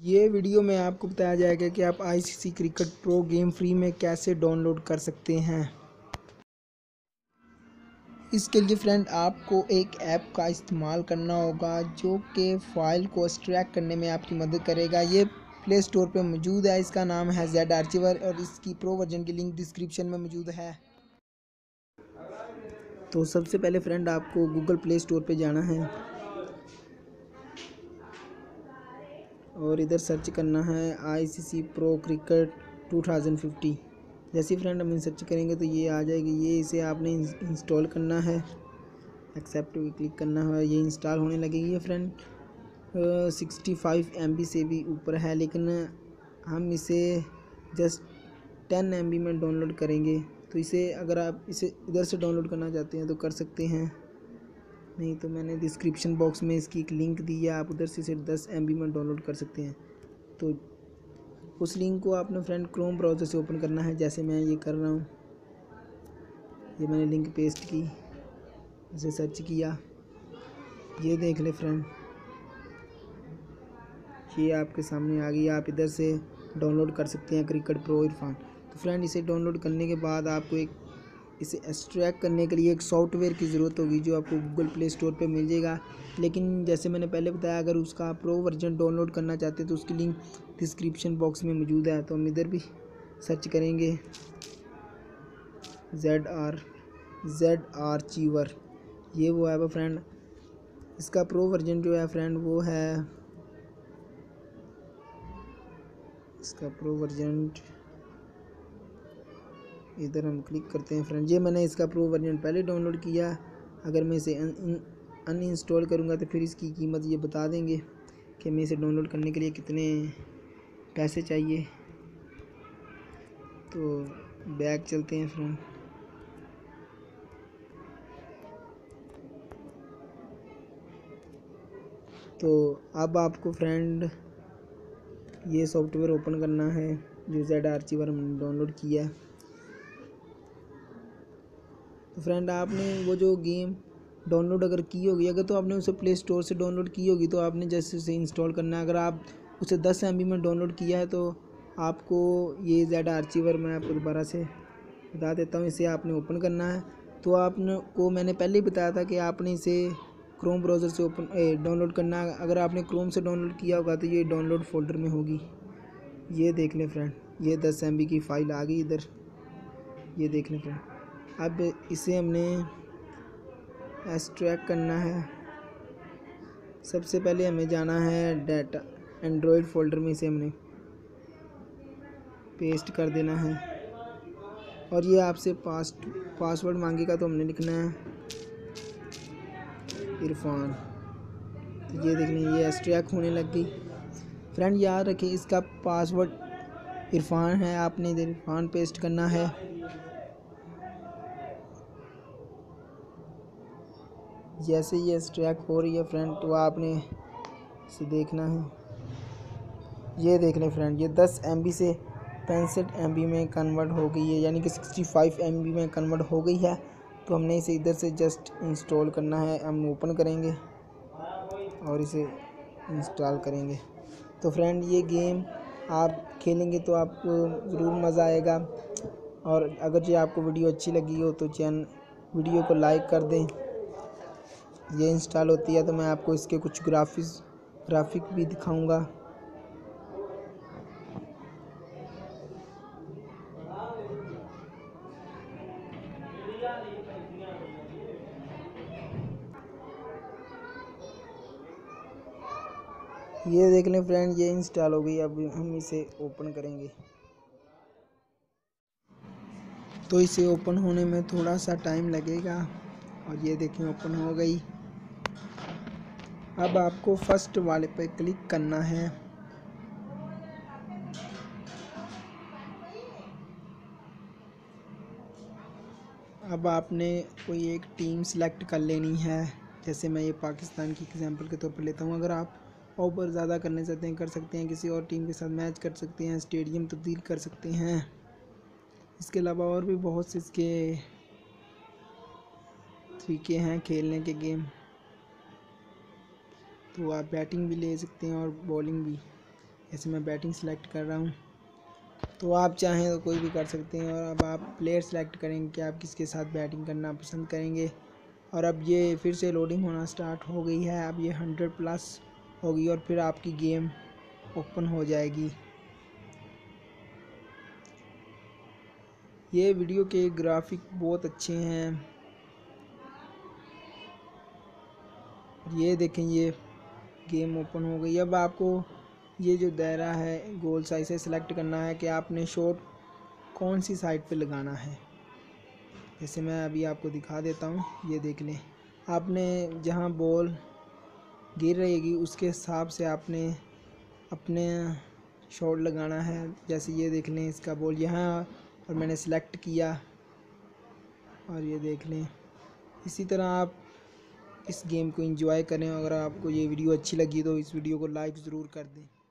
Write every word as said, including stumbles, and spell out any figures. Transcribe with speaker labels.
Speaker 1: ये वीडियो में आपको बताया जाएगा कि आप ICC cricket pro game free में कैसे डाउनलोड कर सकते हैं। इसके लिए फ्रेंड आपको एक ऐप का इस्तेमाल करना होगा जो कि फ़ाइल को एक्सट्रैक्ट करने में आपकी मदद करेगा। ये प्ले स्टोर पे मौजूद है। इसका नाम है जेड आर्चिवर और इसकी प्रो वर्जन की लिंक डिस्क्रिप्शन में मौजूद है। तो सबसे पहले फ्रेंड आपको गूगल प्ले स्टोर पे जाना है और इधर सर्च करना है ICC pro cricket two thousand fifty. जैसे फ्रेंड हम सर्च करेंगे तो ये आ जाएगी। ये इसे आपने इंस्टॉल करना है, एक्सेप्ट भी क्लिक करना है, ये इंस्टॉल होने लगेगी। ये friend sixty five M B से भी ऊपर है, लेकिन हम इसे जस्ट टेन एम बी में डाउनलोड करेंगे। तो इसे अगर आप इसे इधर से डाउनलोड करना चाहते हैं तो कर सकते हैं, नहीं तो मैंने डिस्क्रिप्शन बॉक्स में इसकी एक लिंक दी है, आप उधर से इसे दस एम बी में डाउनलोड कर सकते हैं। तो उस लिंक को आपने फ्रेंड क्रोम ब्राउज़र से ओपन करना है, जैसे मैं ये कर रहा हूँ। ये मैंने लिंक पेस्ट की, इसे सर्च किया, ये देख ले फ्रेंड, ये आपके सामने आ गई। आप इधर से डाउनलोड कर सकते हैं क्रिकेट प्रो इरफान। तो फ्रेंड इसे डाउनलोड करने के बाद आपको एक इसे एक्सट्रैक्ट करने के लिए एक सॉफ्टवेयर की ज़रूरत होगी जो आपको गूगल प्ले स्टोर पे मिल जाएगा। लेकिन जैसे मैंने पहले बताया, अगर उसका प्रो वर्जन डाउनलोड करना चाहते हैं तो उसकी लिंक डिस्क्रिप्शन बॉक्स में मौजूद है। तो हम इधर भी सर्च करेंगे जेड आर जेड आर्चीवर, ये वो है फ्रेंड। इसका प्रो वर्जन जो है फ्रेंड वो है, इसका प्रो वर्जन इधर हम क्लिक करते हैं फ्रेंड। ये मैंने इसका प्रो वर्जन पहले डाउनलोड किया। अगर मैं इसे अनइंस्टॉल करूँगा तो फिर इसकी कीमत ये बता देंगे कि मैं इसे डाउनलोड करने के लिए कितने पैसे चाहिए। तो बैक चलते हैं फ्रेंड। तो अब आपको फ्रेंड ये सॉफ्टवेयर ओपन करना है जो जेड आर्चीवर हमने डाउनलोड किया है। तो फ्रेंड आपने वो जो गेम डाउनलोड अगर की होगी, अगर तो आपने उसे प्ले स्टोर से डाउनलोड की होगी तो आपने जैसे उसे इंस्टॉल करना है। अगर आप उसे दस एम बी में डाउनलोड किया है तो आपको ये जेड आर्चीवर मैं आपको दोबारा से बता देता हूँ, इसे आपने ओपन करना है। तो आपने को मैंने पहले ही बताया था कि आपने इसे क्रोम ब्राउज़र से ओपन डाउनलोड करना है। अगर आपने क्रोम से डाउनलोड किया होगा तो ये डाउनलोड फोल्डर में होगी। ये देख लें फ्रेंड, ये दस एम बी की फ़ाइल आ गई इधर, ये देख लें फ्रेंड। अब इसे हमने एक्सट्रैक्ट करना है। सबसे पहले हमें जाना है डाटा एंड्रॉयड फोल्डर में, इसे हमने पेस्ट कर देना है और ये आपसे पास पासवर्ड मांगेगा तो हमने लिखना है इरफान। तो ये देखने ये एक्सट्रैक्ट होने लग गई फ्रेंड। याद रखें इसका पासवर्ड इरफान है, आपने इधर इरफान पेस्ट करना है। जैसे ये एक्सट्रैक्ट हो रही है फ्रेंड तो आपने इसे देखना है। ये देख लें फ्रेंड, ये दस एम बी से पैंसठ एम बी में कन्वर्ट हो गई है, यानी कि सिक्सटी फाइव एम बी में कन्वर्ट हो गई है। तो हमने इसे इधर से जस्ट इंस्टॉल करना है। हम ओपन करेंगे और इसे इंस्टॉल करेंगे। तो फ्रेंड ये गेम आप खेलेंगे तो आपको ज़रूर मज़ा आएगा। और अगर जो आपको वीडियो अच्छी लगी हो तो चैनल वीडियो को लाइक कर दें। ये इंस्टॉल होती है तो मैं आपको इसके कुछ ग्राफिक्स ग्राफिक भी दिखाऊंगा। ये देख लें फ्रेंड, ये इंस्टॉल हो गई। अब हम इसे ओपन करेंगे तो इसे ओपन होने में थोड़ा सा टाइम लगेगा। और ये देखें ओपन हो गई। अब आपको फर्स्ट वाले पे क्लिक करना है। अब आपने कोई एक टीम सेलेक्ट कर लेनी है। जैसे मैं ये पाकिस्तान की एग्जांपल के तौर पर लेता हूँ। अगर आप ओवर ज़्यादा करना चाहते हैं कर सकते हैं, किसी और टीम के साथ मैच कर सकते हैं, स्टेडियम तब्दील कर सकते हैं। इसके अलावा और भी बहुत से इसके तरीके हैं खेलने के गेम। तो आप बैटिंग भी ले सकते हैं और बॉलिंग भी, जैसे मैं बैटिंग सेलेक्ट कर रहा हूँ, तो आप चाहें तो कोई भी कर सकते हैं। और अब आप प्लेयर सेलेक्ट करेंगे कि आप किसके साथ बैटिंग करना पसंद करेंगे। और अब ये फिर से लोडिंग होना स्टार्ट हो गई है। अब ये हंड्रेड प्लस होगी और फिर आपकी गेम ओपन हो जाएगी। ये वीडियो के ग्राफिक बहुत अच्छे हैं। ये देखें, ये गेम ओपन हो गई। अब आपको ये जो दायरा है गोल साइज से सिलेक्ट करना है कि आपने शॉट कौन सी साइड पे लगाना है। जैसे मैं अभी आपको दिखा देता हूँ, ये देख लें। आपने जहाँ बॉल गिर रहेगी उसके हिसाब से आपने अपने शॉट लगाना है। जैसे ये देख लें, इसका बॉल यहाँ और मैंने सेलेक्ट किया और ये देख लें। इसी तरह आप इस गेम को एंजॉय करें। अगर आपको ये वीडियो अच्छी लगी तो इस वीडियो को लाइक ज़रूर कर दें।